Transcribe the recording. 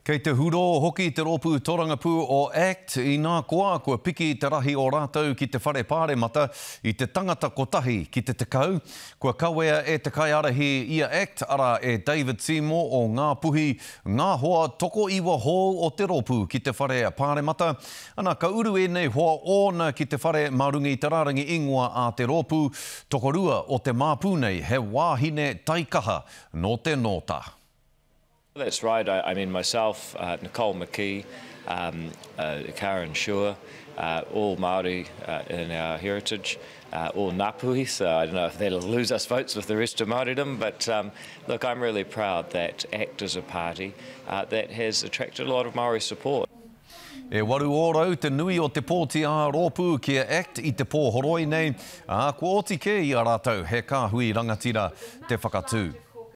Kei te huro hoki te rōpū tōrangapū o ACT I nā koa piki te rahi o rātou ki te whare pāremata I te tangata kotahi ki te tekau. Kua kawea e te kaiarahi ia ACT ara e David Seymour o Ngāpuhi. Ngā hoa toko iwa hou o te rōpū ki te whare pāremata. Ana ka uru e nei hoa ona ki te whare marungi te rārangi ingoa a te rōpū. Tokorua o te māpū nei he wāhine taikaha no te nota. That's right. I mean, myself, Nicole McKee, Karen Shua, all Māori in our heritage, all Ngāpuhi, so I don't know if that'll lose us votes with the rest of Māoridom, but look, I'm really proud that ACT is a party that has attracted a lot of Māori support. E waru ōrau te nui o te pōti a rōpū kia ACT I te pōhoroi nei, kua oti ke I a rātou he kāhui rangatira te whakatū.